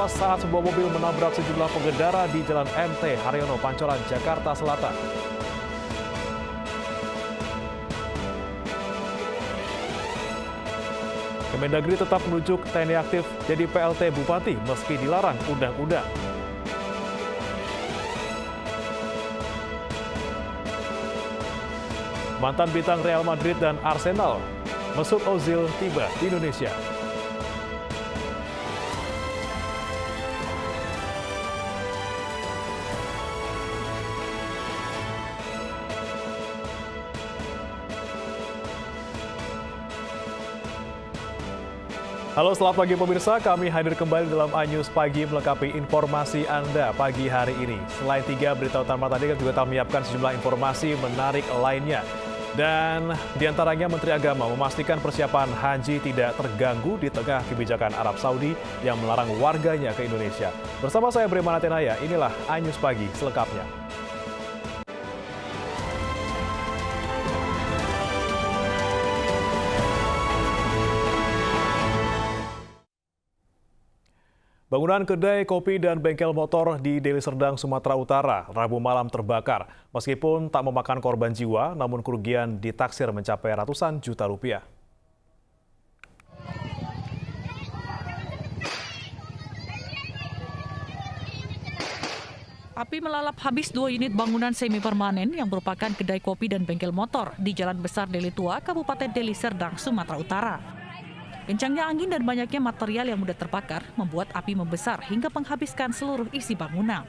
tewas saat sebuah mobil menabrak sejumlah pengendara di Jalan MT Haryono, Pancoran, Jakarta Selatan. Kemendagri tetap menunjuk TNI aktif jadi PLT Bupati meski dilarang undang-undang. Mantan bintang Real Madrid dan Arsenal, Mesut Ozil tiba di Indonesia. Halo, selamat pagi pemirsa. Kami hadir kembali dalam iNews Pagi melengkapi informasi Anda pagi hari ini. Selain 3 berita utama tadi, kita juga menyiapkan sejumlah informasi menarik lainnya. Dan diantaranya Menteri Agama memastikan persiapan haji tidak terganggu di tengah kebijakan Arab Saudi yang melarang warganya ke Indonesia. Bersama saya Bremana Tenaya, inilah iNews Pagi selengkapnya. Bangunan kedai kopi dan bengkel motor di Deli Serdang, Sumatera Utara, Rabu malam terbakar. Meskipun tak memakan korban jiwa, namun kerugian ditaksir mencapai ratusan juta rupiah. Api melalap habis 2 unit bangunan semi permanen yang merupakan kedai kopi dan bengkel motor di Jalan Besar Deli Tua, Kabupaten Deli Serdang, Sumatera Utara. Kencangnya angin dan banyaknya material yang mudah terbakar membuat api membesar hingga menghabiskan seluruh isi bangunan.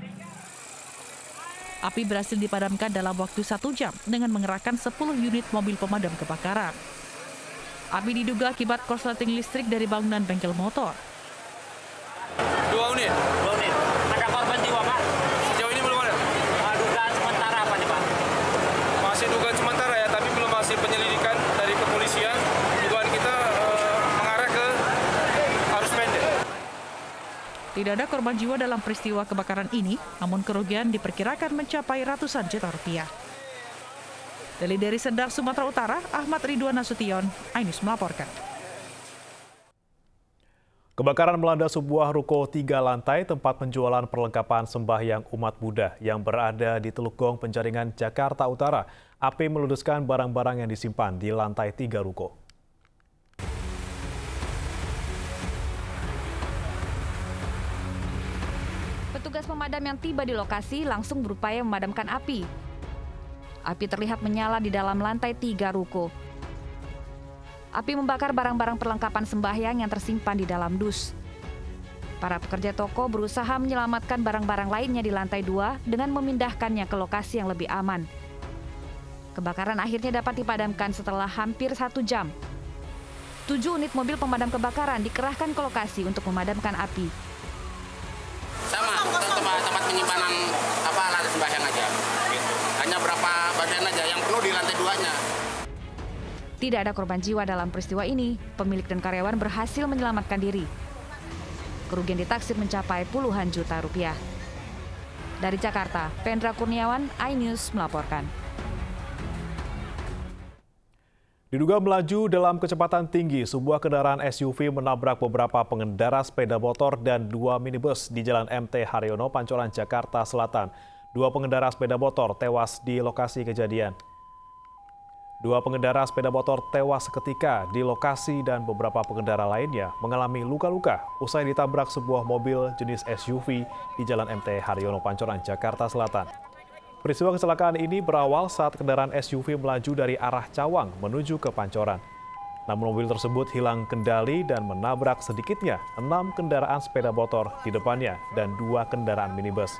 Api berhasil dipadamkan dalam waktu 1 jam dengan mengerahkan 10 unit mobil pemadam kebakaran. Api diduga akibat korsleting listrik dari bangunan bengkel motor. 2 unit. Ada korban jiwa, Pak? Sejauh ini belum ada. Dugaan sementara apa nih, Pak? Masih dugaan sementara ya, tapi belum hasil penyelidikan dari kepolisian. Dugaan kita mengarah ke arus pendek. Tidak ada korban jiwa dalam peristiwa kebakaran ini, namun kerugian diperkirakan mencapai ratusan juta rupiah. Dari Serdang, Sumatera Utara, Ahmad Ridwan Nasution, iNews melaporkan. Kebakaran melanda sebuah ruko 3 lantai tempat penjualan perlengkapan sembahyang umat Buddha yang berada di Teluk Gong, Penjaringan, Jakarta Utara. Api meludeskan barang-barang yang disimpan di lantai 3 ruko. Petugas pemadam yang tiba di lokasi langsung berupaya memadamkan api. Api terlihat menyala di dalam lantai 3 ruko. Api membakar barang-barang perlengkapan sembahyang yang tersimpan di dalam dus. Para pekerja toko berusaha menyelamatkan barang-barang lainnya di lantai 2 dengan memindahkannya ke lokasi yang lebih aman. Kebakaran akhirnya dapat dipadamkan setelah hampir 1 jam. 7 unit mobil pemadam kebakaran dikerahkan ke lokasi untuk memadamkan api. Sama, tempat penyimpanan alat sembahyang aja. Hanya berapa badan aja yang penuh di lantai 2-nya. Tidak ada korban jiwa dalam peristiwa ini. Pemilik dan karyawan berhasil menyelamatkan diri. Kerugian ditaksir mencapai puluhan juta rupiah. Dari Jakarta, Pendra Kurniawan, iNews melaporkan. Diduga melaju dalam kecepatan tinggi, sebuah kendaraan SUV menabrak beberapa pengendara sepeda motor dan 2 minibus di Jalan MT Haryono, Pancoran, Jakarta Selatan. 2 pengendara sepeda motor tewas di lokasi kejadian. 2 pengendara sepeda motor tewas seketika di lokasi dan beberapa pengendara lainnya mengalami luka-luka usai ditabrak sebuah mobil jenis SUV di Jalan MT Haryono, Pancoran, Jakarta Selatan. Peristiwa kecelakaan ini berawal saat kendaraan SUV melaju dari arah Cawang menuju ke Pancoran. Namun mobil tersebut hilang kendali dan menabrak sedikitnya 6 kendaraan sepeda motor di depannya dan 2 kendaraan minibus.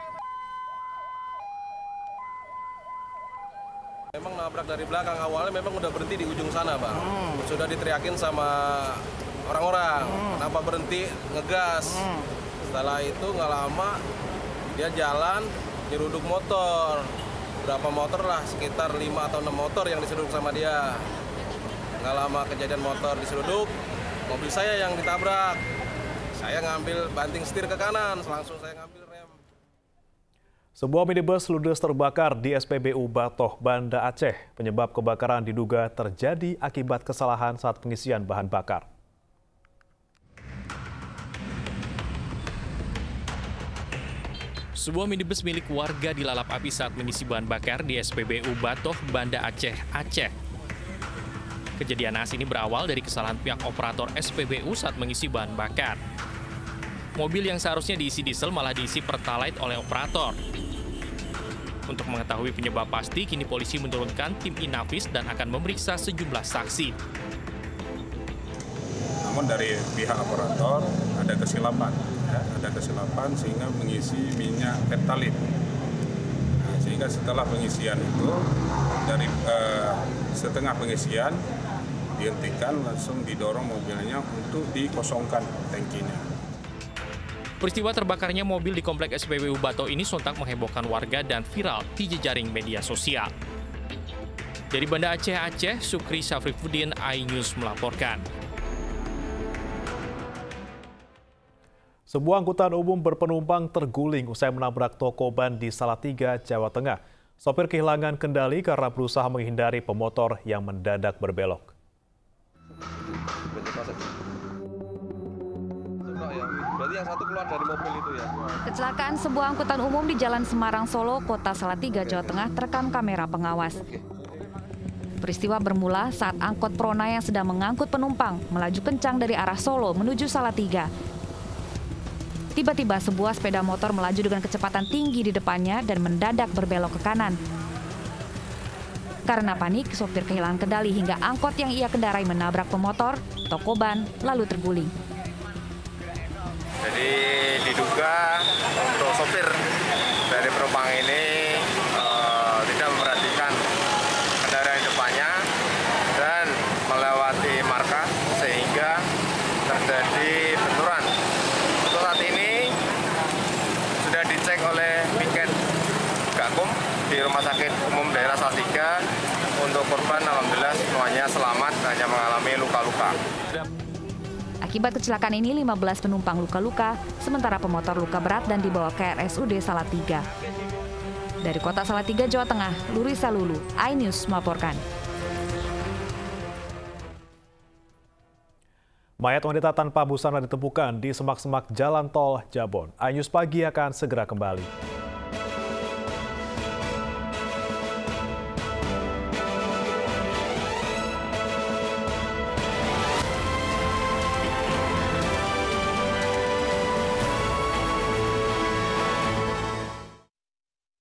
Memang nabrak dari belakang, awalnya memang udah berhenti di ujung sana, Bang. Sudah diteriakin sama orang-orang, kenapa berhenti, ngegas. Setelah itu nggak lama, dia jalan, nyeruduk motor. Berapa motor lah, sekitar 5 atau 6 motor yang diseruduk sama dia. Nggak lama kejadian motor diseruduk, mobil saya yang ditabrak. Saya ngambil banting setir ke kanan, langsung saya ngambil rem. Sebuah minibus ludes terbakar di SPBU Batoh, Banda Aceh. Penyebab kebakaran diduga terjadi akibat kesalahan saat pengisian bahan bakar. Sebuah minibus milik warga dilalap api saat mengisi bahan bakar di SPBU Batoh, Banda Aceh, Aceh. Kejadian naas ini berawal dari kesalahan pihak operator SPBU saat mengisi bahan bakar. Mobil yang seharusnya diisi diesel malah diisi pertalite oleh operator. Untuk mengetahui penyebab pasti, kini polisi menurunkan tim Inavis dan akan memeriksa sejumlah saksi. Namun dari pihak operator ada kesilapan sehingga mengisi minyak pertalite. Nah, sehingga setelah pengisian itu dari setengah pengisian dihentikan, langsung didorong mobilnya untuk dikosongkan tangkinya. Peristiwa terbakarnya mobil di komplek SPBU Batoh ini sontak menghebohkan warga dan viral di jejaring media sosial. Dari Banda Aceh, Aceh, Sukri Syafrifuddin, iNews melaporkan. Sebuah angkutan umum berpenumpang terguling usai menabrak toko ban di Salatiga, Jawa Tengah. Sopir kehilangan kendali karena berusaha menghindari pemotor yang mendadak berbelok. Berarti yang satu keluar dari mobil itu ya? Kecelakaan sebuah angkutan umum di Jalan Semarang, Solo, Kota Salatiga, Jawa Tengah terekam kamera pengawas. Peristiwa bermula saat angkot Prona yang sedang mengangkut penumpang melaju kencang dari arah Solo menuju Salatiga. Tiba-tiba sebuah sepeda motor melaju dengan kecepatan tinggi di depannya dan mendadak berbelok ke kanan. Karena panik, sopir kehilangan kendali hingga angkot yang ia kendarai menabrak pemotor, toko ban, lalu terguling. Jadi diduga untuk sopir dari penumpang ini tidak memperhatikan kendaraan depannya dan melewati marka sehingga terjadi benturan. Untuk saat ini sudah dicek oleh Piket Gakum di Rumah Sakit Umum Daerah Salatiga. Untuk korban alhamdulillah semuanya selamat, hanya mengalami luka-luka. Akibat kecelakaan ini 15 penumpang luka-luka, sementara pemotor luka berat dan dibawa ke RSUD Salatiga. Dari Kota Salatiga, Jawa Tengah, Lurisa Lulu, iNews melaporkan. Mayat wanita tanpa busana ditemukan di semak-semak Jalan Tol Jabon. iNews Pagi akan segera kembali.